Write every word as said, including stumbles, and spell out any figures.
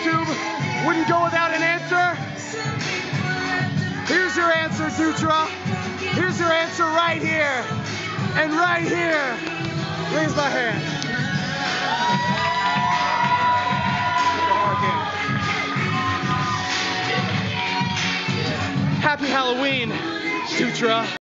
YouTube wouldn't go without an answer? Here's your answer, Dutra. Here's your answer right here. And right here. Raise my hand. Happy Halloween, Dutra.